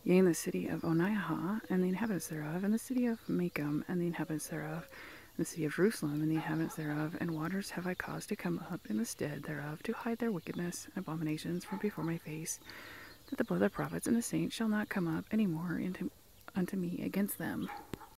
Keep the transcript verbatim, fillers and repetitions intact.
Yea, in the city of Oniah, and the inhabitants thereof, and the city of Macom, and the inhabitants thereof, and the city of Jerusalem, and the inhabitants thereof, and waters have I caused to come up in the stead thereof, to hide their wickedness and abominations from before my face, that the blood of the prophets and the saints shall not come up any more into unto me against them.